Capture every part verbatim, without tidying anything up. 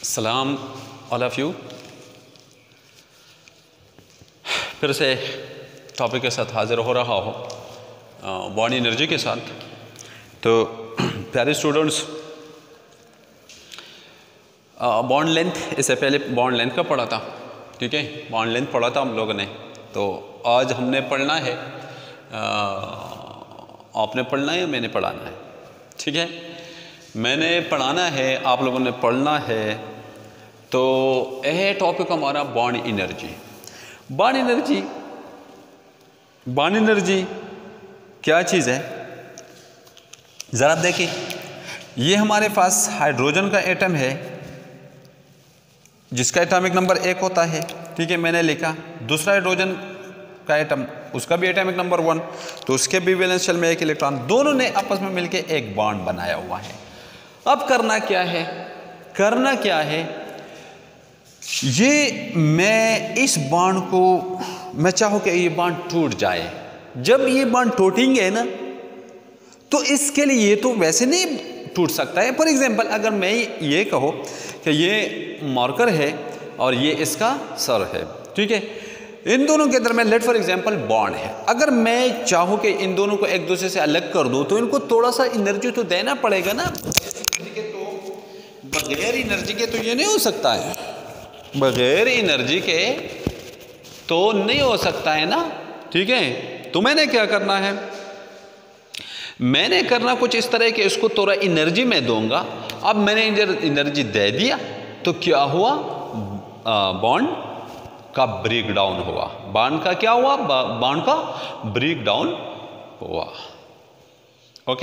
सलाम all of you. फिर से टॉपिक के साथ हाजिर हो रहा हो बॉन्ड एनर्जी के साथ। तो प्यारे स्टूडेंट्स, बॉन्ड लेंथ, इससे पहले बॉन्ड लेंथ का पढ़ा था, ठीक है, बॉन्ड लेंथ पढ़ा था हम लोगों ने। तो आज हमने पढ़ना है, आ, आपने पढ़ना है या मैंने पढ़ाना है? ठीक है, मैंने पढ़ाना है, आप लोगों ने पढ़ना है। तो यह टॉपिक हमारा bond energy. Bond energy bond energy क्या चीज़ है, ज़रा देखिए। ये हमारे पास हाइड्रोजन का एटम है जिसका एटॉमिक नंबर एक होता है, ठीक है, मैंने लिखा। दूसरा हाइड्रोजन का एटम, उसका भी एटॉमिक नंबर वन, तो उसके भी वैलेंस शेल में एक इलेक्ट्रॉन, दोनों ने आपस में मिलकर एक बॉन्ड बनाया हुआ है। अब करना क्या है, करना क्या है, ये मैं इस बॉन्ड को मैं चाहूँ कि ये बॉन्ड टूट जाए। जब ये बॉन्ड टूटेंगे ना, तो इसके लिए ये तो वैसे नहीं टूट सकता है। फॉर एग्जांपल, अगर मैं ये कहूँ कि ये मार्कर है और ये इसका सर है, ठीक है, इन दोनों के दरमियान लेट फॉर एग्जांपल बॉन्ड है। अगर मैं चाहूँ कि इन दोनों को एक दूसरे से अलग कर दूँ, तो इनको थोड़ा सा एनर्जी तो देना पड़ेगा ना। तो बगैर एनर्जी के तो ये नहीं हो सकता है, बगैर एनर्जी के तो नहीं हो सकता है ना, ठीक है। तो मैंने क्या करना है, मैंने करना कुछ इस तरह कि इसको थोड़ा एनर्जी में दूंगा। अब मैंने एनर्जी दे दिया तो क्या हुआ, बॉन्ड का ब्रेक डाउन हुआ। बॉन्ड का क्या हुआ, बॉन्ड का ब्रेक डाउन हुआ। ओके,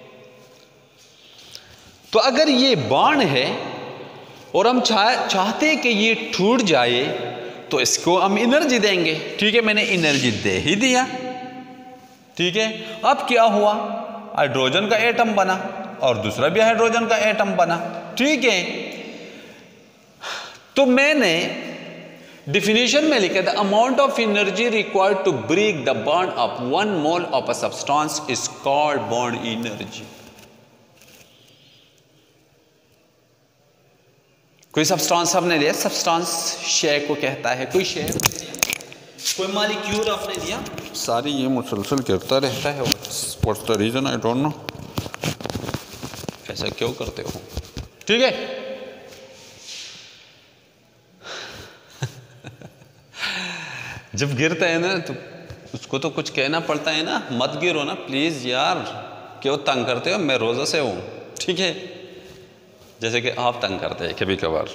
तो अगर ये बॉन्ड है और हम चाह, चाहते हैं कि ये टूट जाए, तो इसको हम एनर्जी देंगे, ठीक है, मैंने एनर्जी दे ही दिया, ठीक है। अब क्या हुआ, हाइड्रोजन का एटम बना और दूसरा भी हाइड्रोजन का एटम बना, ठीक है। तो मैंने डिफिनेशन में लिखा, the amount of energy required to break the bond of one mole of a substance is called bond energy. कोई सब्सटेंस आपने लिया, सब्सटेंस शेय को कहता है, कोई शेय कोई मॉलिक्यूल आपने लिया, सारी ये मुसलसल गिरता रहता है। What's the reason, I don't know, ऐसा क्यों करते हो, ठीक है। जब गिरता है ना तो उसको तो कुछ कहना पड़ता है ना, मत गिरो ना प्लीज यार, क्यों तंग करते हो, मैं रोजा से हूं, ठीक है, जैसे कि आप तंग करते हैं कभी कभार।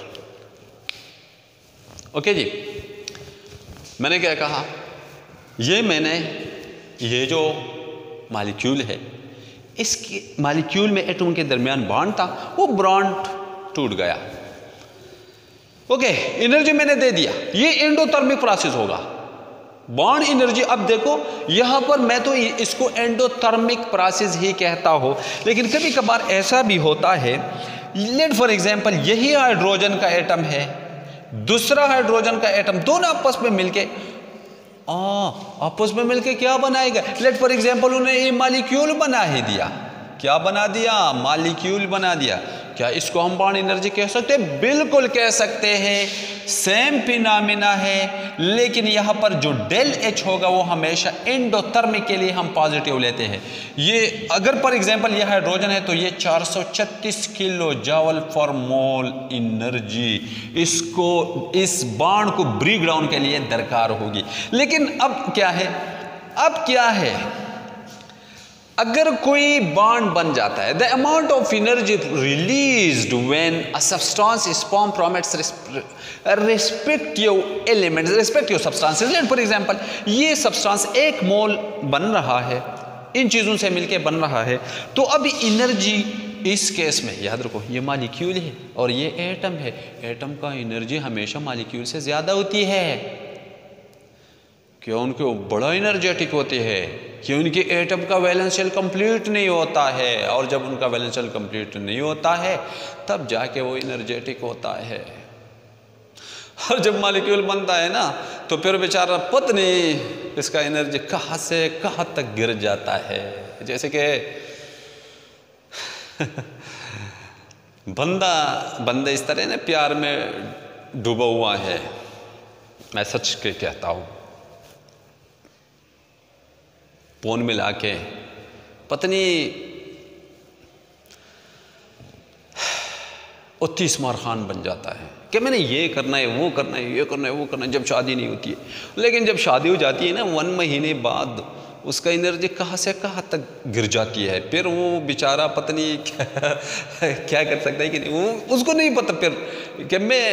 ओके जी, मैंने क्या कहा, ये मैंने ये जो मॉलिक्यूल है, इसके मॉलिक्यूल में एटम के दरमियान बॉन्ड था, वो बॉन्ड टूट गया। ओके, एनर्जी मैंने दे दिया, ये एंडोथर्मिक प्रोसेस होगा, बॉन्ड एनर्जी। अब देखो यहां पर मैं तो इसको एंडोथर्मिक प्रोसेस ही कहता हूं, लेकिन कभी कभार ऐसा भी होता है, लेट फॉर एग्जांपल यही हाइड्रोजन का एटम है, दूसरा हाइड्रोजन का एटम, दोनों आपस में मिलके आ आपस में मिलके क्या बनाएगा, लेट फॉर एग्जांपल उन्हें ये मॉलिक्यूल बना ही दिया। क्या बना दिया, मॉलिक्यूल बना दिया। क्या इसको हम बॉन्ड एनर्जी कह सकते हैं? बिल्कुल कह सकते हैं, सेम फिनोमेना है, लेकिन यहाँ पर जो डेल एच होगा वो हमेशा एंडोथर्मिक के लिए हम पॉजिटिव लेते हैं। ये अगर फॉर एग्जांपल ये हाइड्रोजन है तो ये चार सौ छत्तीस kilo joule for mole energy इसको, इस बॉन्ड को ब्रेक डाउन के लिए दरकार होगी। लेकिन अब क्या है, अब क्या है, अगर कोई बॉन्ड बन जाता है, the amount of energy released when a substance is form from its respective elements, respective substances. Let for example ये सब्सटेंस एक मोल बन रहा है, इन चीज़ों से मिलके बन रहा है, तो अब एनर्जी इस केस में याद रखो, ये मॉलिक्यूल है और ये एटम है, एटम का एनर्जी हमेशा मॉलिक्यूल से ज़्यादा होती है। क्यों? उनके बड़ा एनर्जेटिक होते हैं, कि उनके एटम का वैलेंस शेल कंप्लीट नहीं होता है, और जब उनका वैलेंस शेल कंप्लीट नहीं होता है तब जाके वो एनर्जेटिक होता है। और जब मॉलिक्यूल बनता है ना, तो फिर बेचारा पता नहीं इसका एनर्जी कहाँ से कहाँ तक गिर जाता है। जैसे कि बंदा बंदा इस तरह ना प्यार में डूबा हुआ है, मैं सच के कहता हूँ, फोन मिला के पत्नी तीस मार खान बन जाता है कि मैंने ये करना है, वो करना है, ये करना है, वो करना है, जब शादी नहीं होती है। लेकिन जब शादी हो जाती है ना, वन महीने बाद उसका एनर्जी कहाँ से कहाँ तक गिर जाती है। फिर वो बेचारा पत्नी क्या, क्या कर सकता है कि नहीं, वो उसको नहीं पता फिर कि मैं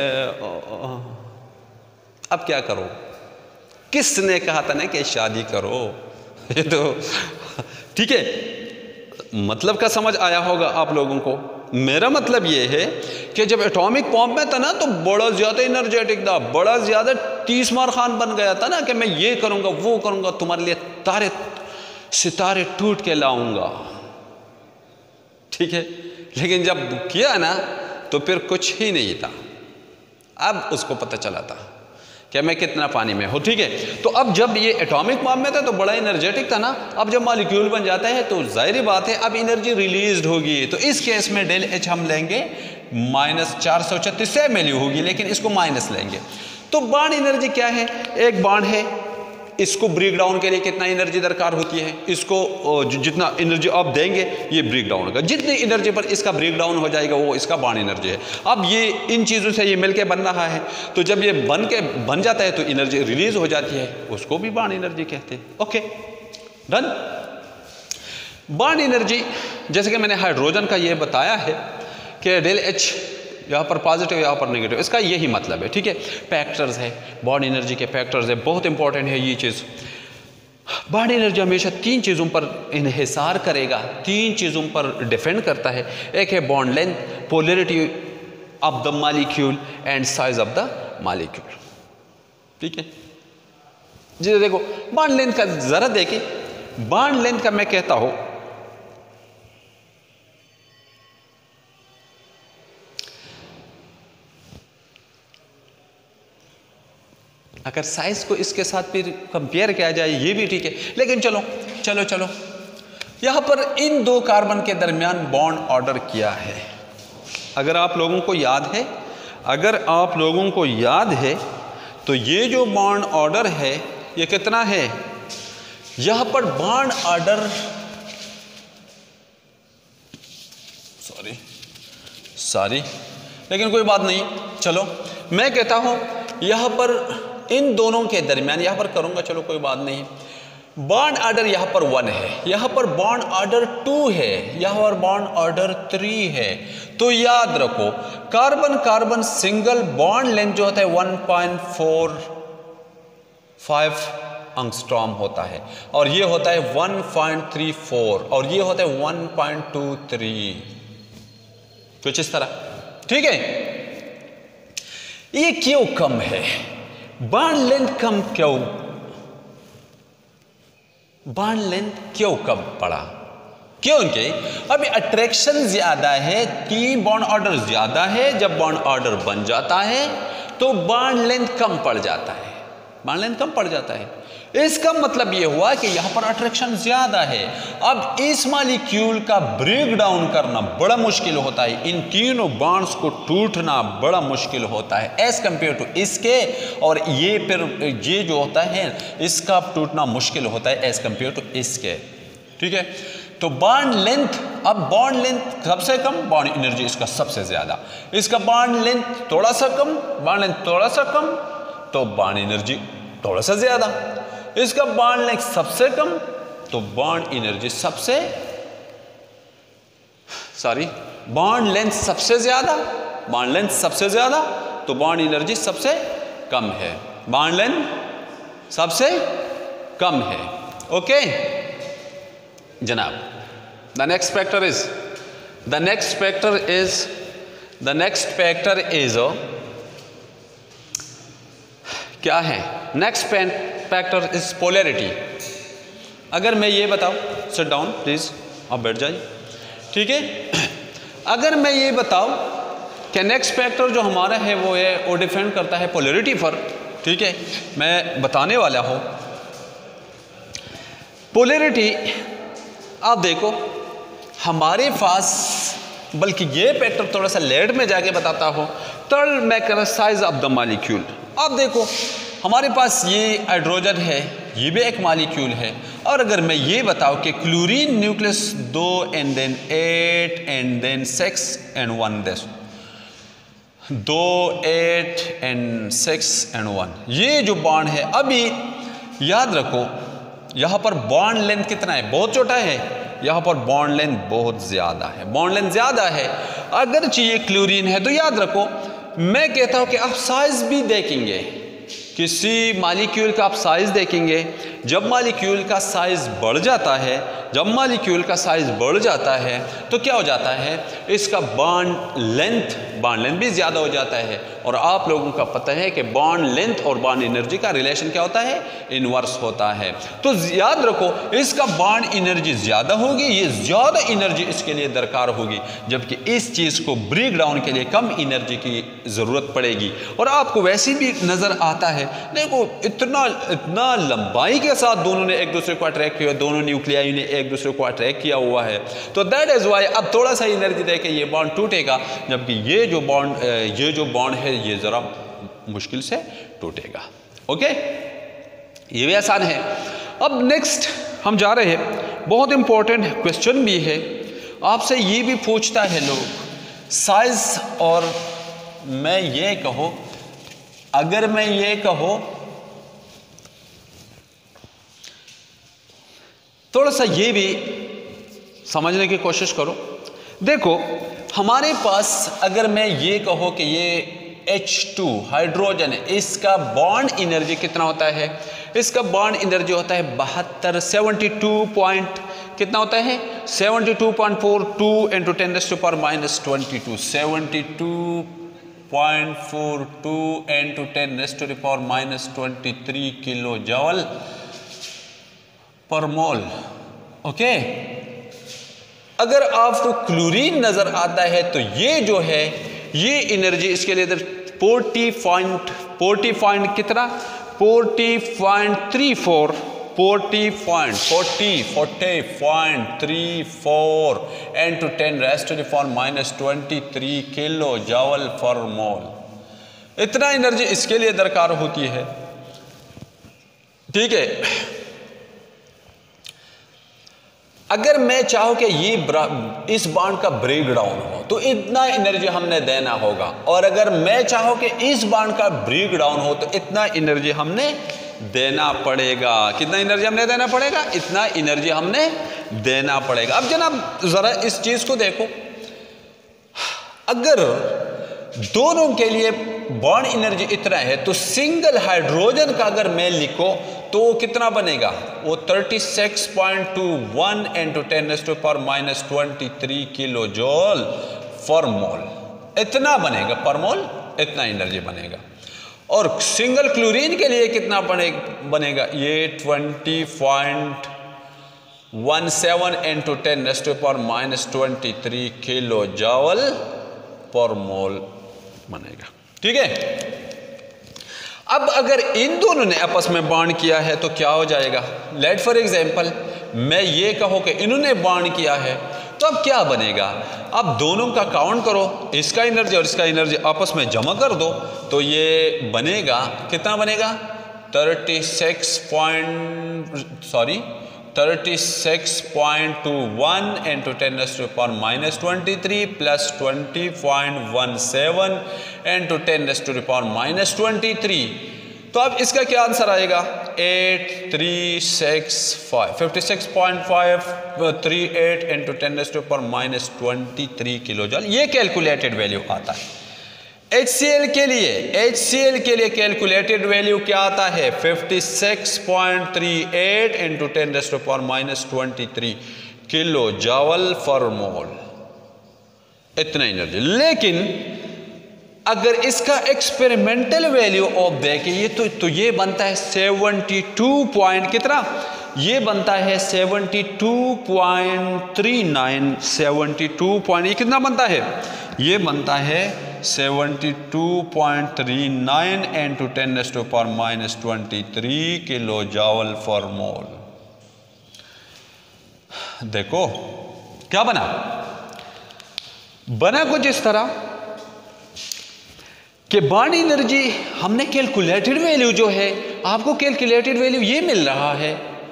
अब क्या करूँ। किसने कहा था ना कि शादी करो, ये तो ठीक है, मतलब का समझ आया होगा आप लोगों को। मेरा मतलब ये है कि जब एटॉमिक बॉम्ब में था ना तो बड़ा ज़्यादा एनर्जेटिक था, बड़ा ज़्यादा तीस मार खान बन गया था ना कि मैं ये करूँगा, वो करूँगा, तुम्हारे लिए तारे सितारे टूट के लाऊंगा, ठीक है। लेकिन जब किया ना तो फिर कुछ ही नहीं था। अब उसको पता चला था कि मैं कितना पानी में हूँ, ठीक है। तो अब जब ये एटॉमिक बॉम्ब में था तो बड़ा एनर्जेटिक था ना, अब जब मॉलिक्यूल बन जाता है तो जाहिर बात है अब एनर्जी रिलीज होगी। तो इस केस में डेल एच हम लेंगे माइनस चार सौ छत्तीस से वैल्यू होगी, लेकिन इसको माइनस लेंगे। तो बाण एनर्जी क्या है, एक बाण है, इसको ब्रेक डाउन के लिए कितना एनर्जी दरकार होती है, इसको जितना एनर्जी आप देंगे ये ब्रेक डाउन होगा, जितनी एनर्जी पर इसका ब्रेक डाउन हो जाएगा वो इसका बाण एनर्जी है। अब ये इन चीज़ों से ये मिलके बन रहा है, तो जब ये बन के बन जाता है तो एनर्जी रिलीज हो जाती है, उसको भी बाण एनर्जी कहते हैं। Okay done. बाण एनर्जी जैसे कि मैंने हाइड्रोजन का ये बताया है कि डेल एच यहाँ पर पॉजिटिव, यहाँ पर नेगेटिव, इसका यही मतलब है, ठीक है। फैक्टर्स है, बॉन्ड एनर्जी के फैक्टर्स है, बहुत इंपॉर्टेंट है ये चीज़। बॉन्ड एनर्जी हमेशा तीन चीज़ों पर इन्हिसार करेगा, तीन चीज़ों पर डिपेंड करता है। एक है bond length, polarity of the molecule and size of the molecule, ठीक है जी। देखो बॉन्ड लेंथ का जरा देखिए, बॉन्ड लेंथ का मैं कहता हूँ अगर साइज को इसके साथ फिर कंपेयर किया जाए ये भी ठीक है, लेकिन चलो चलो चलो यहाँ पर इन दो कार्बन के दरमियान बॉन्ड ऑर्डर किया है। अगर आप लोगों को याद है, अगर आप लोगों को याद है तो ये जो बॉन्ड ऑर्डर है ये कितना है, यहाँ पर बॉन्ड ऑर्डर सॉरी सॉरी लेकिन कोई बात नहीं, चलो मैं कहता हूँ यहाँ पर इन दोनों के दरमियान, यहाँ पर करूँगा, चलो कोई बात नहीं। बॉन्ड ऑर्डर यहाँ पर वन है, यहाँ पर बॉन्ड ऑर्डर टू है, यहाँ पर बॉन्ड ऑर्डर थ्री है। तो याद रखो carbon carbon single bond length जो होता है one point four five angstrom होता है, और ये होता है वन पॉइंट थ्री फोर, और ये होता है वन पॉइंट टू थ्री, कुछ इस तरह, ठीक है। ये क्यों कम है, बॉन्ड लेंथ कम क्यों, बॉन्ड लेंथ क्यों कम पड़ा, क्योंकि अभी अट्रैक्शन ज्यादा है, तीन बॉन्ड ऑर्डर ज्यादा है। जब बॉन्ड ऑर्डर बन जाता है तो बॉन्ड लेंथ कम पड़ जाता है, बॉन्ड लेंथ कम पड़ जाता है। इसका मतलब यह हुआ कि यहां पर अट्रैक्शन ज्यादा है। अब इस मॉलिक्यूल का ब्रेक डाउन करना बड़ा मुश्किल होता है, इन तीनों बॉन्ड्स को टूटना बड़ा मुश्किल होता है एज कंपेयर टू इसके, और ये फिर ये जो होता है इसका टूटना मुश्किल होता है एज कंपेयर टू इसके, ठीक है। तो बॉन्ड लेंथ, अब बॉन्ड लेंथ सबसे कम, बॉन्ड एनर्जी इसका सबसे ज्यादा, इसका बॉन्ड लेंथ थोड़ा सा कम, बॉन्ड लेंथ थोड़ा सा कम, तो बॉन्ड एनर्जी थोड़ा सा ज्यादा, इसका बॉन्ड लेंथ सबसे कम तो बॉन्ड एनर्जी सबसे सॉरी बॉन्ड लेंथ सबसे ज्यादा, बॉन्ड लेंथ सबसे ज्यादा तो बॉन्ड एनर्जी सबसे कम है, बॉन्ड लेंथ सबसे कम है। ओके जनाब, the next factor is the next factor is the next factor is क्या है, नेक्स्ट फैक्टर इज पोलैरिटी। अगर मैं ये बताऊं, सिट डाउन प्लीज, आप बैठ जाइए, ठीक है। अगर मैं ये बताऊं कि नेक्स्ट फैक्टर जो हमारा है वो है वो डिपेंड करता है पोलैरिटी पर, ठीक है, मैं बताने वाला हूं पोलैरिटी। आप देखो हमारे पास बल्कि ये पैटर्न थोड़ा सा लेट में जाके बताता हूँ। थर्ड मैं साइज ऑफ द मॉलिक्यूल। अब देखो हमारे पास ये हाइड्रोजन है, ये भी एक मॉलिक्यूल है, और अगर मैं ये बताऊँ कि क्लोरीन न्यूक्लियस दो and then eight and then six and one this दो eight and six and one, ये जो बॉन्ड है, अभी याद रखो यहाँ पर बॉन्ड लेंथ कितना है, बहुत छोटा है, यहाँ पर बॉन्ड लेंथ बहुत ज़्यादा है, बॉन्ड लेंथ ज़्यादा है। अगर चाहिए क्लोरीन है तो याद रखो मैं कहता हूँ कि आप साइज भी देखेंगे, किसी मॉलिक्यूल का आप साइज देखेंगे, जब मॉलिक्यूल का साइज बढ़ जाता है, जब मॉलिक्यूल का साइज बढ़ जाता है तो क्या हो जाता है, इसका बॉन्ड लेंथ बॉन्ड लेंथ भी ज़्यादा हो जाता है। और आप लोगों का पता है कि बॉन्ड लेंथ और बॉन्ड एनर्जी का रिलेशन क्या होता है, इनवर्स होता है। तो याद रखो इसका बॉन्ड एनर्जी ज़्यादा होगी, ये ज़्यादा एनर्जी इसके लिए दरकार होगी, जबकि इस चीज़ को ब्रेक डाउन के लिए कम एनर्जी की ज़रूरत पड़ेगी। और आपको वैसे भी नज़र आता है, देखो इतना इतना लंबाई के साथ दोनों ने एक दूसरे को अट्रैक्ट किया, दोनों न्यूक्लियाई ने एक दूसरे को अट्रैक्ट किया हुआ है, तो दैट इज़ वाई अब थोड़ा सा एनर्जी देके ये बॉन्ड टूटेगा, जबकि ये जो बॉन्ड ये जो बॉन्ड है ये ज़रा मुश्किल से टूटेगा। ओके, ये भी आसान है। अब नेक्स्ट हम जा रहे हैं, बहुत इंपॉर्टेंट क्वेश्चन भी है, आपसे ये भी पूछता है लोग साइज, और मैं ये कहो अगर मैं ये कहो थोड़ा सा ये भी समझने की कोशिश करो। देखो हमारे पास अगर मैं ये कहो कि ये एच टू हाइड्रोजन है, इसका बॉन्ड एनर्जी कितना होता है, इसका बॉन्ड एनर्जी होता है बहत्तर सेवेंटी टू पॉइंट कितना होता है seventy two point four two into ten raised to power minus twenty two seventy two point four two into ten raised to power minus twenty three kilo joule per mole. Okay, अगर आपको chlorine नजर आता है तो ये जो है ये एनर्जी इसके लिए इधर फोर्टी पॉइंट फोर्टी पॉइंट कितना forty point three four forty point forty forty point three four into ten raised to the power minus twenty three kilo joule per mole, इतना एनर्जी इसके लिए दरकार होती है। ठीक है, अगर मैं चाहूँ कि ये इस बॉन्ड का ब्रेक डाउन हो तो इतना एनर्जी हमने देना होगा, और अगर मैं चाहूँ कि इस बॉन्ड का ब्रेक डाउन हो तो इतना एनर्जी हमने देना पड़ेगा। कितना एनर्जी हमने देना पड़ेगा, इतना एनर्जी हमने देना पड़ेगा। अब जनाब ज़रा इस चीज़ को देखो, अगर दोनों के लिए बॉन्ड एनर्जी इतना है तो सिंगल हाइड्रोजन का अगर मैं लिखो तो कितना बनेगा, वो thirty six point two one into ten raised to power minus twenty three kilo joule per mole, इतना बनेगा पर मोल, इतना एनर्जी बनेगा। और सिंगल क्लोरीन के लिए कितना बने बनेगा ये twenty point one seven into ten raised to power minus twenty three kilo joule per mole बनेगा। ठीक है, अब अगर इन दोनों ने आपस में बॉन्ड किया है तो क्या हो जाएगा, लेट फॉर एग्जांपल मैं ये कहूँ कि इन्होंने बॉन्ड किया है तो अब क्या बनेगा, अब दोनों का काउंट करो, इसका एनर्जी और इसका एनर्जी आपस में जमा कर दो तो ये बनेगा कितना बनेगा thirty six point sorry thirty six point two one into ten raised to power minus twenty three plus twenty point one seven into ten raised to power minus twenty three. तो अब इसका क्या आंसर आएगा eight three six five fifty six point five three eight into ten raised to power minus twenty three kilo joule, ये calculated value आता है। H C L के लिए एच सी एल के लिए कैलकुलेटेड वैल्यू क्या आता है fifty six point three eight into ten raised to power minus twenty three kilo joule per mole, इतना एनर्जी। लेकिन अगर इसका एक्सपेरिमेंटल वैल्यू ऑफ देखें ये तो, तो ये बनता है सेवेंटी टू पॉइंट कितना, ये बनता है seventy two point three nine seventy two point ये कितना बनता है, ये बनता है seventy two point three nine into ten raised to power minus twenty three kilo joule per mole. देखो क्या बना, बना कुछ इस तरह कि बॉन्ड एनर्जी हमने कैलकुलेटेड वैल्यू जो है, आपको कैलकुलेटेड वैल्यू ये मिल रहा है,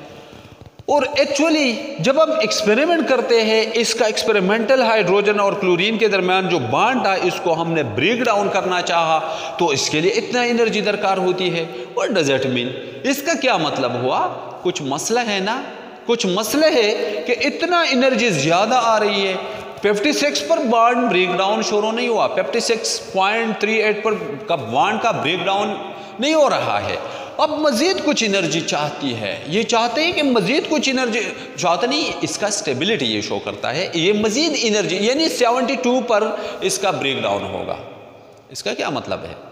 और एक्चुअली जब हम एक्सपेरिमेंट करते हैं, इसका एक्सपेरिमेंटल हाइड्रोजन और क्लोरीन के दरमियान जो बॉन्ड था, इसको हमने ब्रेक डाउन करना चाहा, तो इसके लिए इतना एनर्जी दरकार होती है। What does it mean? इसका क्या मतलब हुआ? कुछ मसला है ना, कुछ मसले है कि इतना एनर्जी ज्यादा आ रही है। छप्पन पर बॉन्ड ब्रेक डाउन शुरू नहीं हुआ, छप्पन पॉइंट तीन आठ पर का बॉन्ड का ब्रेक डाउन नहीं हो रहा है। अब मजीद कुछ एनर्जी चाहती है, ये चाहते हैं कि मजीद कुछ एनर्जी चाहते नहीं, इसका स्टेबिलिटी ये शो करता है, ये मजीद एनर्जी यानी बहत्तर पर इसका ब्रेक डाउन होगा। इसका क्या मतलब है?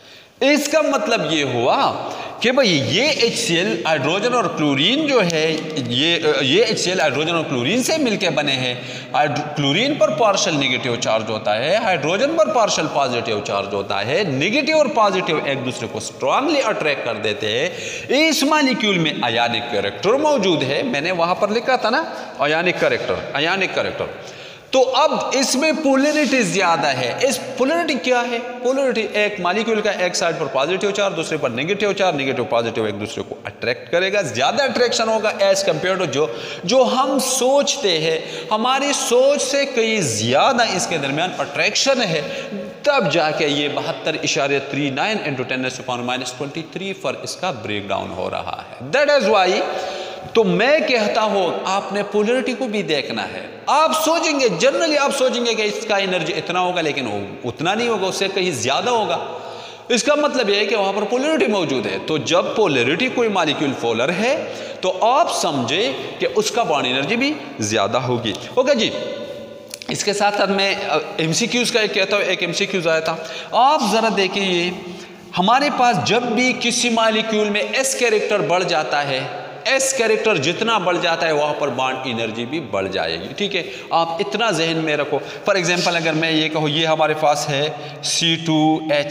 इसका मतलब ये हुआ कि भाई ये HCl हाइड्रोजन और क्लोरीन जो है, ये ये HCl हाइड्रोजन और क्लोरीन से मिलके बने हैं। क्लोरीन पर पार्शियल नेगेटिव चार्ज होता है, हाइड्रोजन पर पार्शियल पॉजिटिव चार्ज होता है। नेगेटिव और पॉजिटिव एक दूसरे को स्ट्रांगली अट्रैक्ट कर देते हैं। इस मॉलिक्यूल में आयनिक कैरेक्टर मौजूद है, मैंने वहां पर लिखा था ना, आयनिक कैरेक्टर, आयनिक कैरेक्टर। तो अब इसमें पोलैरिटी ज्यादा है। इस पोलैरिटी क्या है? पोलैरिटी एक मॉलिक्यूल का एक साइड पर पॉजिटिव चार्ज, दूसरे पर नेगेटिव चार्ज, नेगेटिव पॉजिटिव एक दूसरे को अट्रैक्ट करेगा, ज्यादा अट्रैक्शन होगा एज कंपेयर टू जो जो हम सोचते हैं। हमारी सोच से कई ज्यादा इसके दरमियान अट्रैक्शन है, तब जाके ये बहत्तर इशारे three nine into ten minus twenty three पर इसका ब्रेक डाउन हो रहा है। दैट इज वाई तो मैं कहता हूं आपने पोलैरिटी को भी देखना है। आप सोचेंगे, जनरली आप सोचेंगे कि इसका एनर्जी इतना होगा, लेकिन वो उतना नहीं होगा, उससे कहीं ज्यादा होगा। इसका मतलब यह है कि वहां पर पोलैरिटी मौजूद है। तो जब पोलैरिटी कोई मॉलिक्यूल पोलर है तो आप समझे कि उसका बॉन्ड एनर्जी भी ज्यादा होगी। ओके जी, इसके साथ साथ मैं एमसीक्यूज का एक कहता हूं, एक एमसीक्यूज आया था, आप जरा देखिए। हमारे पास जब भी किसी मॉलिक्यूल में एस कैरेक्टर बढ़ जाता है, एस कैरेक्टर जितना बढ़ जाता है वहां पर बॉन्ड एनर्जी भी बढ़ जाएगी। ठीक है, आप इतना जहन में रखो। फॉर एग्जांपल अगर मैं ये कहूँ, ये हमारे पास है C two H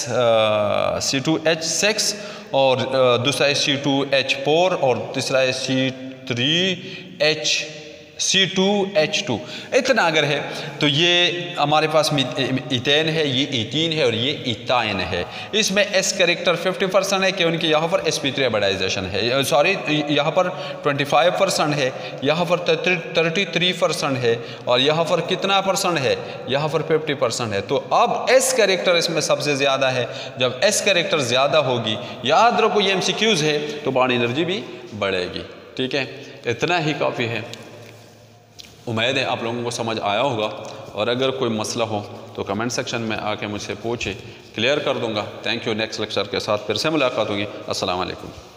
C two H six और दूसरा है सी टू एच फोर और तीसरा है C three H C two H two. इतना अगर है तो ये हमारे पास इथेन है, ये इथीन है और ये इथाइन है। इसमें एस कैरेक्टर फिफ्टी परसेंट है कि उनकी यहाँ पर एस पी थ्री हाइब्रिडाइजेशन है, सॉरी यहाँ पर ट्वेंटी फाइव परसेंट है, यहाँ पर थर्टी थ्री परसेंट है और यहाँ पर कितना परसेंट है? यहाँ पर फिफ्टी परसेंट है। तो अब एस कैरेक्टर इसमें सबसे ज़्यादा है। जब एस कैरेक्टर ज़्यादा होगी, याद रखो ये एम सी क्यूज़ है, तो बॉन्ड एनर्जी भी बढ़ेगी। ठीक है, इतना ही काफ़ी है। उम्मीद है आप लोगों को समझ आया होगा, और अगर कोई मसला हो तो कमेंट सेक्शन में आके मुझसे पूछे, क्लियर कर दूंगा। Thank you. नेक्स्ट लेक्चर के साथ फिर से मुलाकात होगी। अस्सलाम वालेकुम।